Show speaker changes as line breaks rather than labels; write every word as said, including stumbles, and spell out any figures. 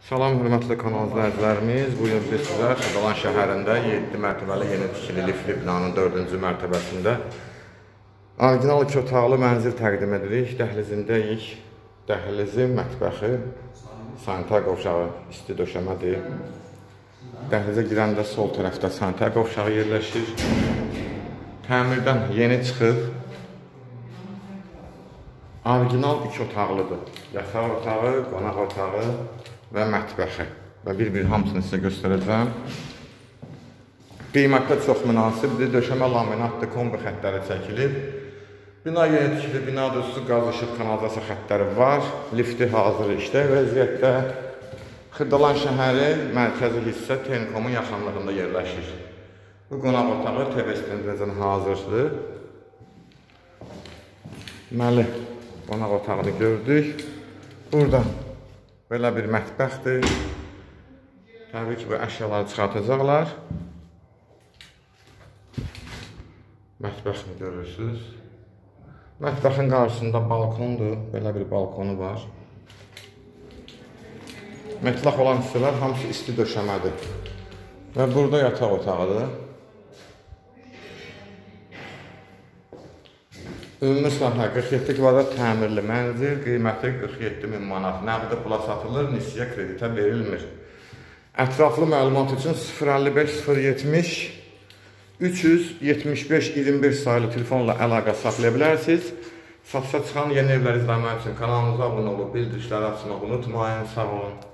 Salam, hörmətli kanal izləyicilərimiz. Bugün biz sizə Xırdalan şəhərində yeddi mərtəbəli yeni tikili lifli binanın dördüncü mərtəbəsində orijinal iki otaqlı mənzil təqdim edirik. Dəhlizindəyik. Dəhlizi, mətbəxi, sanitar qovşağı, isti döşəmədir. Dəhlizə girəndə sol tərəfdə sanitar qovşağı yerləşir. Təmirdən yeni çıxıb. Orijinal iki otaqlıdır. Yataq otağı, qonaq otağı və mətbəxi. Və bir-bir hamısını sizə göstərəcəm. Qiymətdə çox münasibdir. Döşəmə laminatdır, kombi xəttləri çəkilib. Bina yeni tikili, binadır, su, qaz, işıq, kanalizasiya xəttləri var. Lifti hazır işdə vəziyyətdə. Xırdalan şəhəri mərkəzi hissə Tenkomun yaxınlığında yerləşir. Bu qonaq otağı T V stendəcən hazırdır. Deməli, qonaq otağını gördük. Burada belə bir mətbəxdir. Təbii ki, bu əşyaları çıxartacaqlar. Mətbəxini görürsünüz. Mətbəxin qarşısında balkondur. Belə bir balkonu var. Mətlaq olan hissələr hamısı isti döşəmədir. Və burada yataq otağıdır. Ümumi sahə qırx yeddi kvadrat təmirli mənzil, qiyməti qırx yeddi min manat. Nəqdi pula satılır, nisiyə kreditə verilmir. Ətraflı məlumat üçün sıfır əlli beş sıfır yetmiş üç yüz yetmiş beş iyirmi beş sayılı telefonla əlaqə saxlaya bilərsiniz. Satışa çıxan yeni evlər izləmək üçün kanalımıza abunə olub, bildirişləri açmaq unutmayın. Sağ olun.